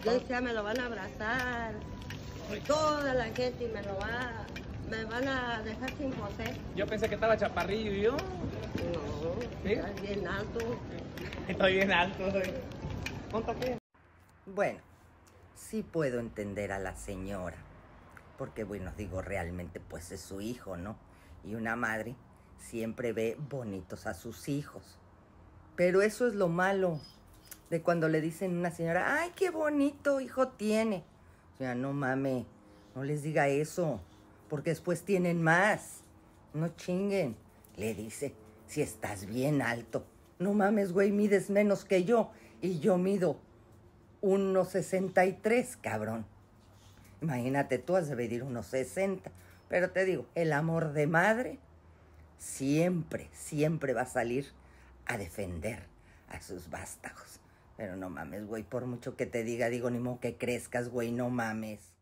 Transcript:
Yo decía, me lo van a abrazar, y toda la gente me van a dejar sin José. Yo pensé que estaba chaparrillo y yo. No, ¿Sí? estás bien alto. Estoy bien alto. ¿Cuánto qué? Bueno, sí puedo entender a la señora, porque bueno, digo, realmente pues es su hijo, ¿no? Y una madre siempre ve bonitos a sus hijos. Pero eso es lo malo de cuando le dicen a una señora, ay, qué bonito hijo tiene. O sea, no mame, no les diga eso, porque después tienen más. No chinguen. Le dice, si estás bien alto. No mames, güey, mides menos que yo. Y yo mido 1,63, cabrón. Imagínate, tú has de medir 1,60. Pero te digo, el amor de madre siempre, siempre va a salir a defender a sus vástagos. Pero no mames, güey, por mucho que te diga, digo, ni modo que crezcas, güey, no mames.